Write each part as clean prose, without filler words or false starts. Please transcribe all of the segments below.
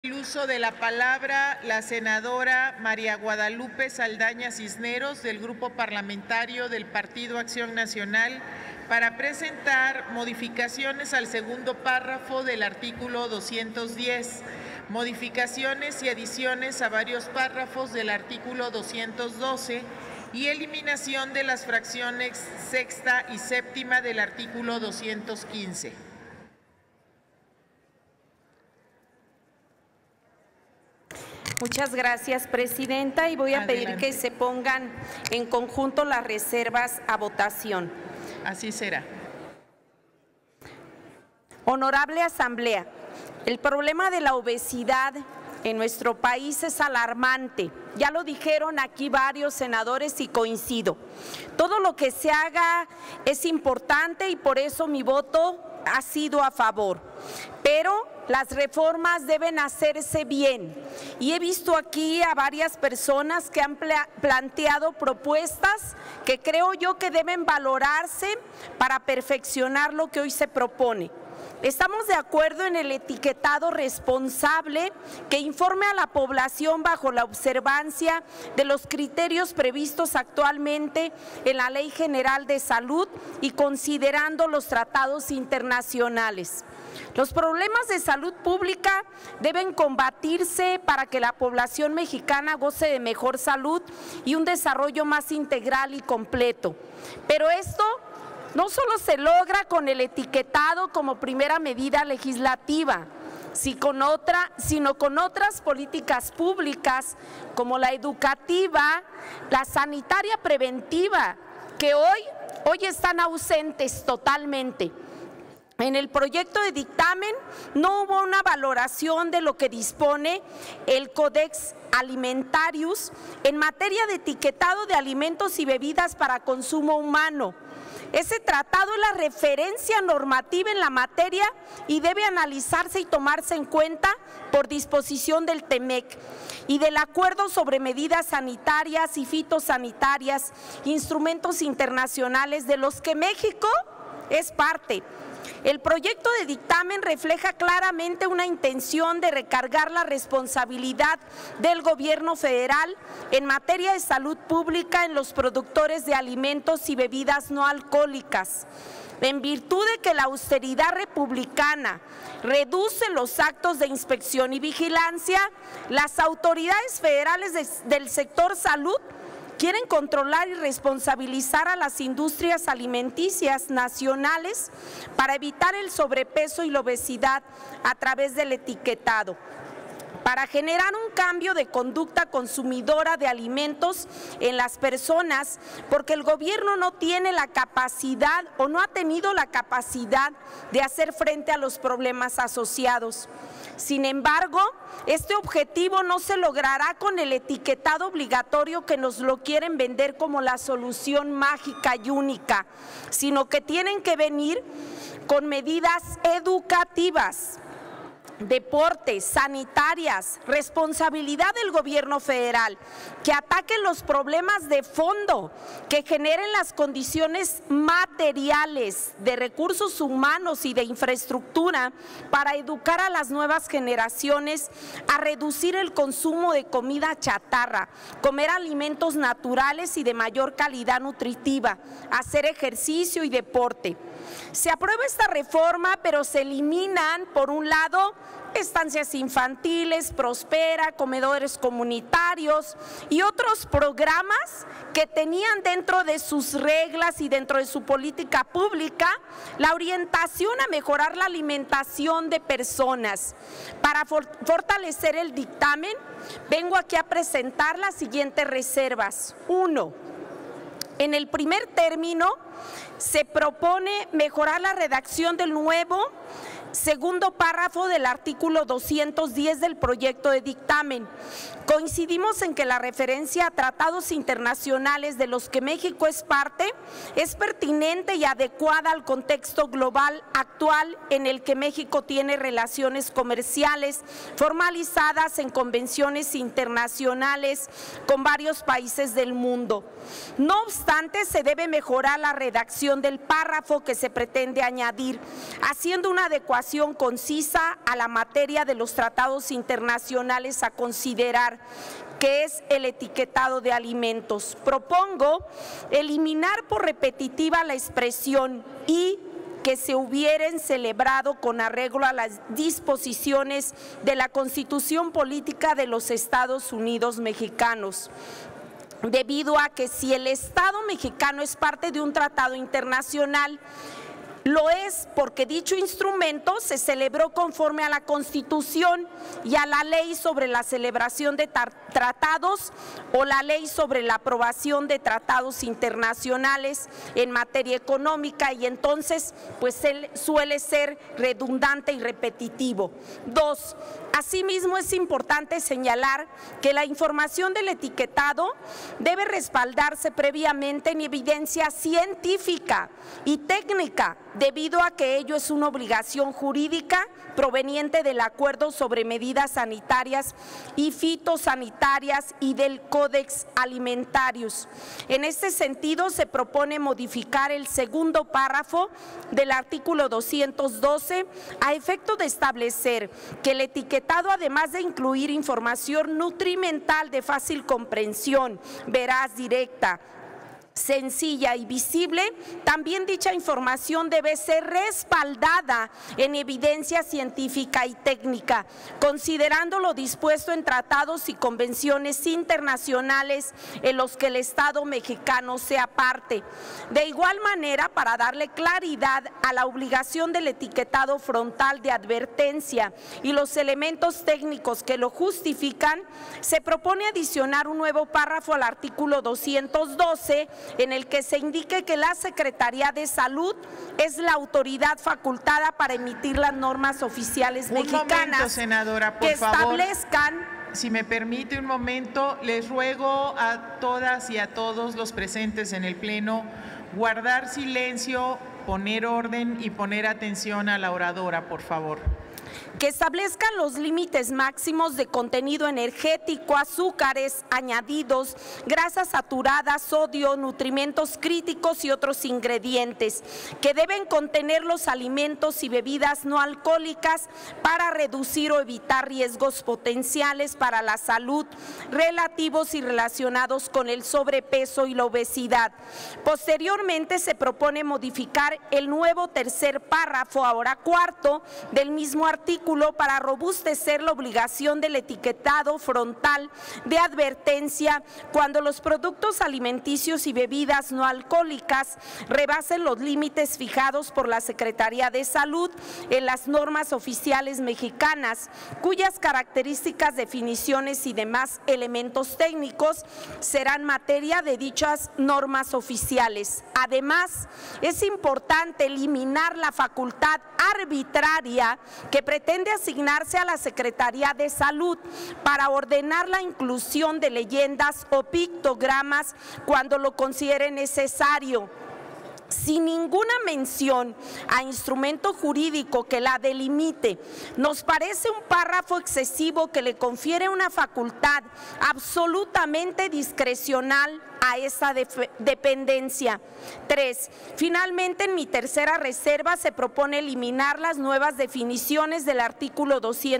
El uso de la palabra la senadora María Guadalupe Saldaña Cisneros del Grupo Parlamentario del Partido Acción Nacional para presentar modificaciones al segundo párrafo del artículo 210, modificaciones y adiciones a varios párrafos del artículo 212 y eliminación de las fracciones sexta y séptima del artículo 215. Muchas gracias, presidenta, y voy a pedir que se pongan en conjunto las reservas a votación. Así será. Honorable Asamblea, el problema de la obesidad en nuestro país es alarmante. Ya lo dijeron aquí varios senadores y coincido. Todo lo que se haga es importante y por eso mi voto ha sido a favor. Pero las reformas deben hacerse bien y he visto aquí a varias personas que han planteado propuestas que creo yo que deben valorarse para perfeccionar lo que hoy se propone. Estamos de acuerdo en el etiquetado responsable que informe a la población bajo la observancia de los criterios previstos actualmente en la Ley General de Salud y considerando los tratados internacionales. Los problemas de salud pública deben combatirse para que la población mexicana goce de mejor salud y un desarrollo más integral y completo. Pero esto no solo se logra con el etiquetado como primera medida legislativa, sino con otras políticas públicas como la educativa, la sanitaria preventiva, que hoy están ausentes totalmente. En el proyecto de dictamen no hubo una valoración de lo que dispone el Codex Alimentarius en materia de etiquetado de alimentos y bebidas para consumo humano. Ese tratado es la referencia normativa en la materia y debe analizarse y tomarse en cuenta por disposición del TEMEC y del Acuerdo sobre Medidas Sanitarias y Fitosanitarias, instrumentos internacionales de los que México es parte. El proyecto de dictamen refleja claramente una intención de recargar la responsabilidad del gobierno federal en materia de salud pública en los productores de alimentos y bebidas no alcohólicas. En virtud de que la austeridad republicana reduce los actos de inspección y vigilancia, las autoridades federales del sector salud quieren controlar y responsabilizar a las industrias alimenticias nacionales para evitar el sobrepeso y la obesidad a través del etiquetado, para generar un cambio de conducta consumidora de alimentos en las personas, porque el gobierno no tiene la capacidad o no ha tenido la capacidad de hacer frente a los problemas asociados. Sin embargo, este objetivo no se logrará con el etiquetado obligatorio que nos lo quieren vender como la solución mágica y única, sino que tienen que venir con medidas educativas, deportes, sanitarias, responsabilidad del gobierno federal, que ataquen los problemas de fondo, que generen las condiciones materiales de recursos humanos y de infraestructura para educar a las nuevas generaciones a reducir el consumo de comida chatarra, comer alimentos naturales y de mayor calidad nutritiva, hacer ejercicio y deporte. Se aprueba esta reforma, pero se eliminan, por un lado, estancias infantiles, Prospera, comedores comunitarios y otros programas que tenían dentro de sus reglas y dentro de su política pública la orientación a mejorar la alimentación de personas. Para fortalecer el dictamen, vengo aquí a presentar las siguientes reservas. 1. En el primer término, se propone mejorar la redacción del nuevo segundo párrafo del artículo 210 del proyecto de dictamen. Coincidimos en que la referencia a tratados internacionales de los que México es parte es pertinente y adecuada al contexto global actual en el que México tiene relaciones comerciales formalizadas en convenciones internacionales con varios países del mundo. No obstante, se debe mejorar la redacción del párrafo que se pretende añadir, haciendo una adecuación adecuación concisa a la materia de los tratados internacionales a considerar, que es el etiquetado de alimentos. Propongo eliminar por repetitiva la expresión "y que se hubieran celebrado con arreglo a las disposiciones de la Constitución Política de los Estados Unidos Mexicanos", debido a que si el Estado mexicano es parte de un tratado internacional, lo es porque dicho instrumento se celebró conforme a la Constitución y a la ley sobre la celebración de tratados o la ley sobre la aprobación de tratados internacionales en materia económica, y entonces pues él suele ser redundante y repetitivo. 2. Asimismo, es importante señalar que la información del etiquetado debe respaldarse previamente en evidencia científica y técnica, debido a que ello es una obligación jurídica proveniente del Acuerdo sobre Medidas Sanitarias y Fitosanitarias y del Codex Alimentarius. En este sentido, se propone modificar el segundo párrafo del artículo 212 a efecto de establecer que el etiquetado, además de incluir información nutrimental de fácil comprensión, veraz, directa, sencilla y visible, también dicha información debe ser respaldada en evidencia científica y técnica, considerando lo dispuesto en tratados y convenciones internacionales en los que el Estado mexicano sea parte. De igual manera, para darle claridad a la obligación del etiquetado frontal de advertencia y los elementos técnicos que lo justifican, se propone adicionar un nuevo párrafo al artículo 212 en el que se indique que la Secretaría de Salud es la autoridad facultada para emitir las normas oficiales mexicanas. Un momento, senadora, por favor. Establezcan. Si me permite un momento, les ruego a todas y a todos los presentes en el Pleno guardar silencio, poner orden y poner atención a la oradora, por favor. Que establezcan los límites máximos de contenido energético, azúcares añadidos, grasas saturadas, sodio, nutrimentos críticos y otros ingredientes que deben contener los alimentos y bebidas no alcohólicas para reducir o evitar riesgos potenciales para la salud relativos y relacionados con el sobrepeso y la obesidad. Posteriormente, se propone modificar el nuevo tercer párrafo, ahora cuarto, del mismo artículo para robustecer la obligación del etiquetado frontal de advertencia cuando los productos alimenticios y bebidas no alcohólicas rebasen los límites fijados por la Secretaría de Salud en las normas oficiales mexicanas, cuyas características, definiciones y demás elementos técnicos serán materia de dichas normas oficiales. Además, es importante eliminar la facultad arbitraria que pretende asignarse a la Secretaría de Salud para ordenar la inclusión de leyendas o pictogramas cuando lo considere necesario, sin ninguna mención a instrumento jurídico que la delimite. Nos parece un párrafo excesivo que le confiere una facultad absolutamente discrecional a esa dependencia. 3. Finalmente, en mi tercera reserva se propone eliminar las nuevas definiciones del artículo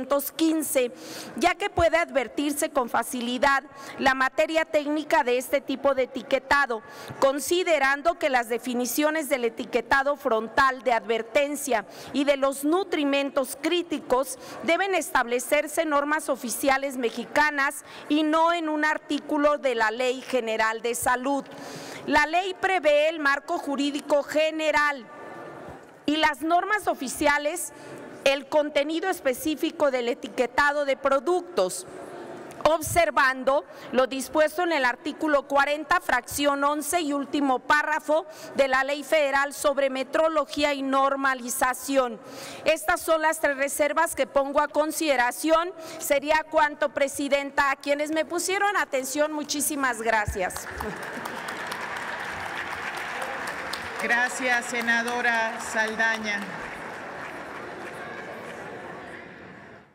215, ya que puede advertirse con facilidad la materia técnica de este tipo de etiquetado, considerando que las definiciones del etiquetado frontal de advertencia y de los nutrimentos críticos deben establecerse en normas oficiales mexicanas y no en un artículo de la Ley General de Salud. La ley prevé el marco jurídico general y las normas oficiales, el contenido específico del etiquetado de productos, observando lo dispuesto en el artículo 40, fracción 11 y último párrafo de la Ley Federal sobre Metrología y Normalización. Estas son las 3 reservas que pongo a consideración. Sería cuanto, Presidenta. A quienes me pusieron atención, muchísimas gracias. Gracias, senadora Saldaña.